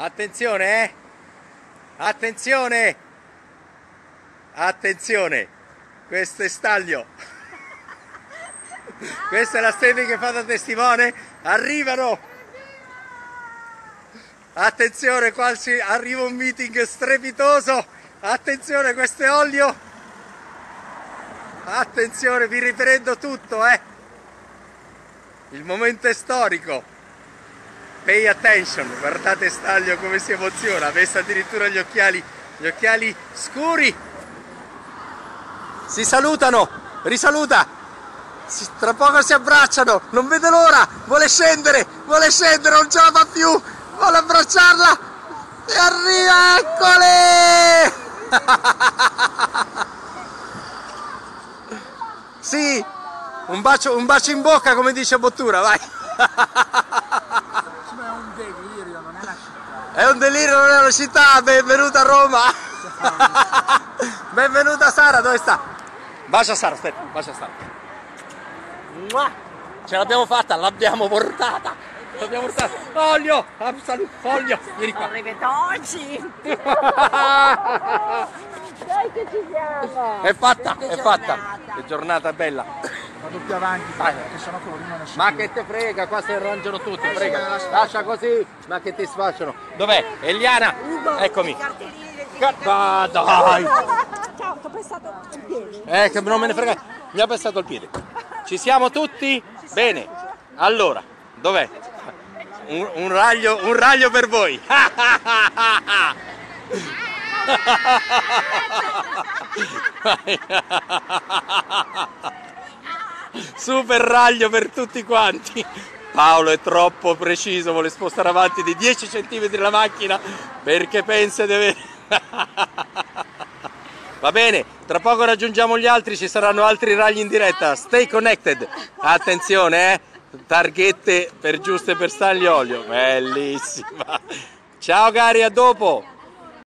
Attenzione, attenzione, attenzione, questo è Staglio. Questa è la Stefi che fa da testimone. Arrivano. Attenzione, qua arriva un meeting strepitoso. Attenzione, questo è olio. Attenzione, vi riprendo tutto, Il momento è storico. Pay attention, guardate Staglio come si emoziona, ha messo addirittura gli occhiali scuri. Si salutano, risaluta, tra poco si abbracciano, non vede l'ora, vuole scendere, non ce la fa più, vuole abbracciarla e arriva, eccole! Sì, un bacio in bocca come dice Bottura, vai! È un delirio, non è una città, benvenuta a Roma! Benvenuta Sara, dove sta? Bacia Sara, aspetta, bacia Sara. Ce l'abbiamo fatta, l'abbiamo portata! Olio! Olio! Vieni qua! Arrivederci! Dai che ci siamo! È fatta! Che giornata bella! Vado più avanti perché sennò quello non esce. Ma che te frega, qua si arrangiano tutti, frega. Lascia così, ma che ti sfasciano. Dov'è? Eliana? Eccomi. Ma dai! Ciao, ti ho pestato il piede. Che non me ne frega. Mi ha pestato il piede. Ci siamo tutti? Bene. Allora, dov'è? Un raglio per voi. Super raglio per tutti quanti. Paolo è troppo preciso, vuole spostare avanti di 10 cm la macchina perché pensa di avere... Va bene, tra poco raggiungiamo gli altri, ci saranno altri ragli in diretta. Stay connected. Attenzione, targhette per Giusto e per Staglio olio. Bellissima. Ciao cari, a dopo.